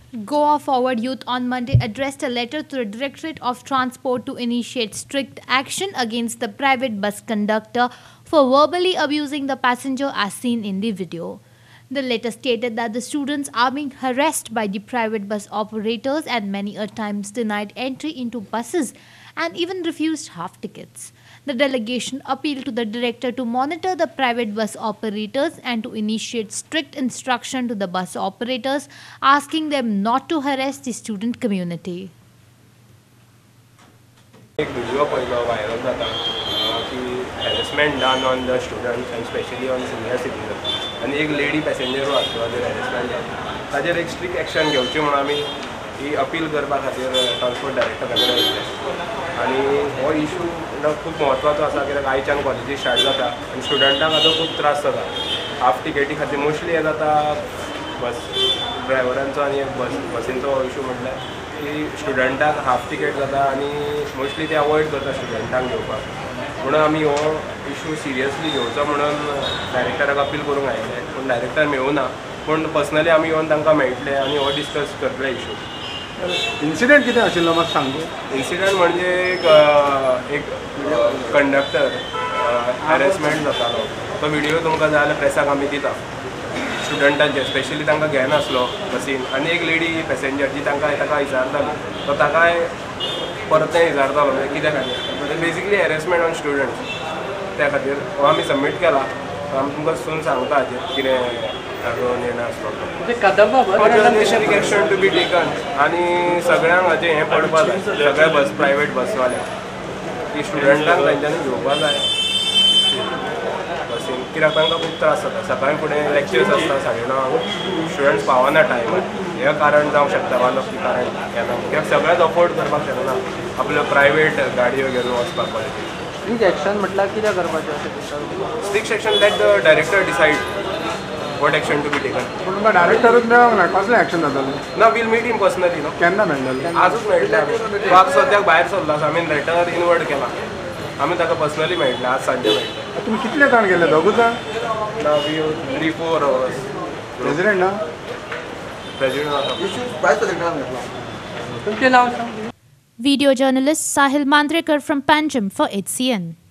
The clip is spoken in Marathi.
Goa Forward Youth on Monday addressed a letter to the Directorate of Transport to initiate strict action against the private bus conductor for verbally abusing the passenger as seen in the video. The letter stated that the students are being harassed by the private bus operators and many a times denied entry into buses and even refused half tickets. The delegation appealed to the director to monitor the private bus operators and to initiate strict instruction to the bus operators, asking them not to harass the student community. एक व्हिडिओ पळयलो व्हायरल जाता की harassment done on the students and specially on senior citizen आनी एक लेडी पॅसेंजर आसलो ताजेर हॅरेसमेंट जाता ताजेर एक स्ट्रिक्ट एक्शन घेवची म्हणून आमी ही अपील करपा खातीर ट्रान्सपोर्ट डायरेक्टरा कडेन वयतले आनी हो इशू खूब म्हत्वाचो आसा कित्याक आयच्यान कॉलेजी स्टार्ट जाता आनी स्टुडंटांक आतां खूब त्रास जाता हाफ टिकेटी खातीर मोस्टली हे जाता बस ड्रायव्हरांचो आनी बसींचो इशू म्हटल्यार की स्टुडंटाक हाफ टिकेट जाता आनी मोस्टली ते अवॉयड करता स्टुडंटांक घेवपाक म्हणून आमी हो इशू सिरियसली घेवचो म्हणून डायरेक्टराक अपील करूंक आयिल्ले पूण डायरेक्टर मेळूना पूण पर्सनली आमी येवन तांकां मेळटले आनी हो डिस्कस करतले इशू. इन्सिडेंट कितें आशिल्लो म्हाका सांगू. इन्सिडंट म्हणजे एक कंडक्टर हॅरेसमेंट जातालो तो व्हिडिओ तुमकां जाय जाल्यार प्रेसाक आमी दिता स्टुडंटांचे स्पेशली तांकां घेनासलो बसीन आनी एक लेडी पॅसेंजर जी ताका विचारताली तो ताकाय परत विचारतालो म्हणजे कित्या खातीर बेजिकली हॅरेसमेंट ऑन स्टुडंट्स त्या खातीर हो आमी सबमीट केला आमी तुमकां सून सांगता हाजेर कितें ताजो निर्णय आसलो एक्शन टू बी टेकन आनी सगळ्यांक हाजें हें पडपा जाय सगळे बस प्रायवेट बसवाल्यांक की स्टुडंटांक तांच्यांनी घेवपा जाय बसीन कित्याक तांकां खूब त्रास जाता सकाळीं फुडें लॅक्चर्स आसता 9:30 स्टुडंट्स पावना टायमार हें कारण जावंक शकता वन ऑफ दी कारण कित्याक सगळ्याच अफोर्ड करपाक शकना आपल्यो प्रायवेट गाडयो घेवन वचपाक कॉलेजीक. स्ट्रिक्ट एक्शन म्हटल्यार कितें करपाचें अशें दिसता. Strict action let the director decide what action to be taken. पूण तुमकां डायरेक्टरूच मेळोंक ना कसलें एक्शन जातालें. ना we'll meet him personally no. केन्ना मेळटलें. आजूच मेळटलें आमी तो आतां सद्याक भायर सरलो आसा आमी लेटर इनवर्ट केला आमी ताका पर्सनली मेळटले आज सांजे मेळटले. तुमी कितले जाण गेले दोगूच जाण. ना वी 3-4 hours. प्रेसिडेंट ना. प्रेसिडेंट आसा. तुमचें नांव सांग. Video journalist Sahil Mandrekar from Panjim for HCN.